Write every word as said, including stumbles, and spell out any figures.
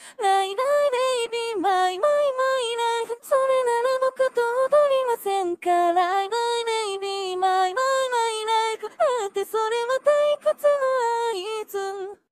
ライライレイビーマイマイマイライフ、それなら僕と踊りませんか？ライライレイビーマイマイマイライフ、だってそれは退屈の合図。